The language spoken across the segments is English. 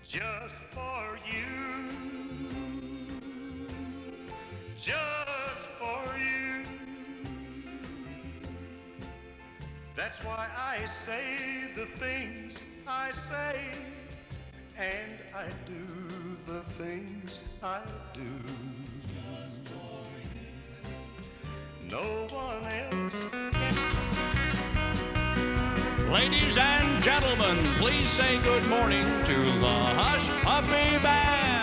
just for you, just for you. That's why I say the things I say, and I do the things I do. Just for you. No one else. Ladies and gentlemen, please say good morning to the Hush Puppy Band.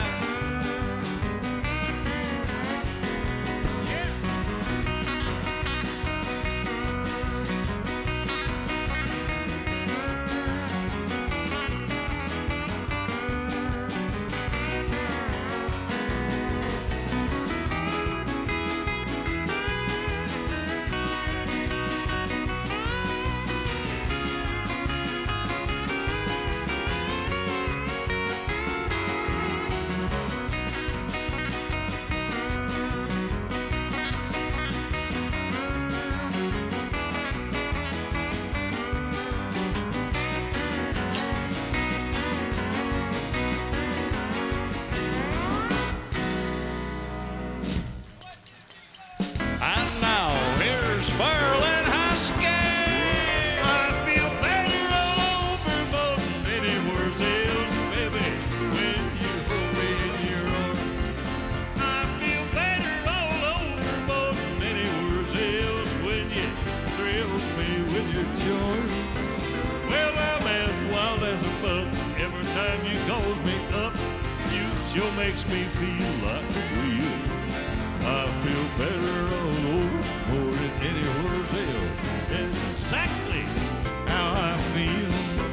And now, here's Ferlin Husky. I feel better all over more than anywhere else, baby, when you hold me in your arms. I feel better all over more than anywhere else when you thrills me with your charms. Well, I'm as wild as a buck every time you calls me up. You sure makes me feel like a wheel. I feel better all over, more than anywhere else. That's exactly how I feel.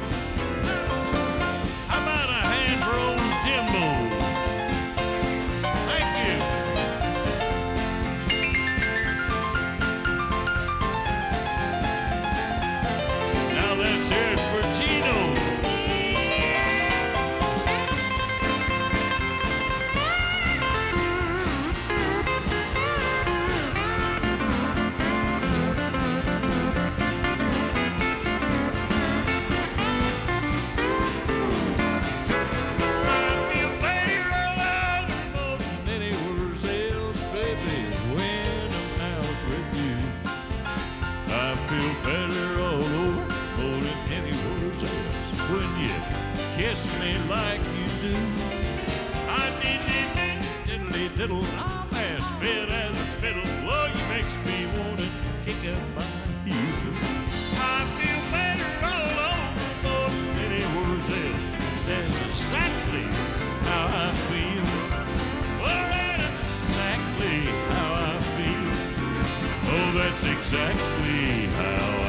How about a hand for old Jimbo? Thank you. Now let's hear it for Gino. Kiss me like you do. I diddly diddle. I'm as fit as a fiddle. Well, you makes me wanna kick up my heels. I feel better all over more than anywhere else. That's exactly how I feel. Well, that's exactly how I feel. Oh, that's exactly how